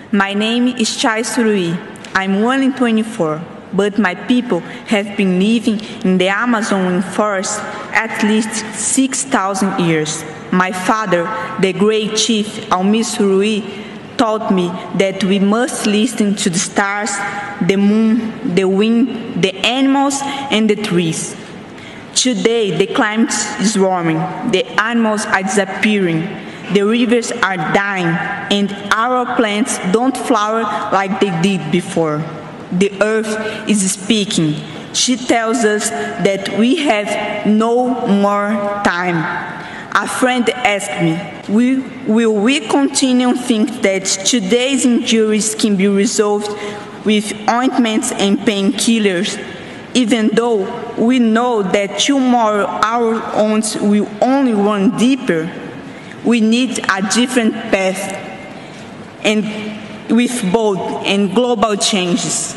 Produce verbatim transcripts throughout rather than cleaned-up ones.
My name is Chay Suruí. I'm one in twenty-four, but my people have been living in the Amazon forest at least six thousand years. My father, the great chief Almir Suruí, taught me that we must listen to the stars, the moon, the wind, the animals, and the trees. Today, the climate is warming, the animals are disappearing, the rivers are dying, and our plants don't flower like they did before. The earth is speaking. She tells us that we have no more time. A friend asked me, will, will we continue to think that today's injuries can be resolved with ointments and painkillers, even though we know that tomorrow our wounds will only run deeper? We need a different path, and with bold and global changes.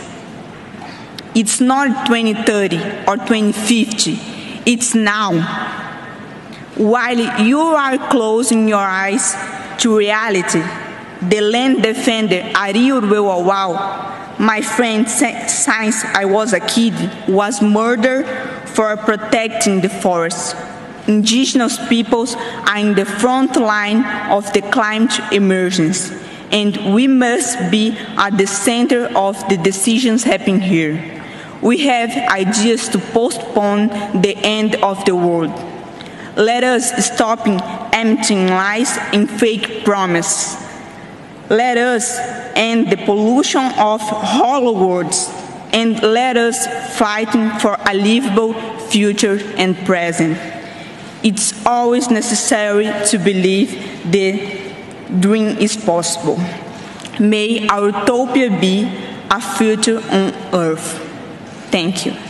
It's not twenty thirty or twenty fifty, it's now. While you are closing your eyes to reality, the land defender Ariel Wewawau, my friend since I was a kid, was murdered for protecting the forest. Indigenous peoples are in the front line of the climate emergency, and we must be at the center of the decisions happening here. We have ideas to postpone the end of the world. Let us stop emptying lies and fake promises. Let us end the pollution of hollow words, and let us fight for a livable future and present. It's always necessary to believe the dream is possible. May our utopia be a future on earth. Thank you.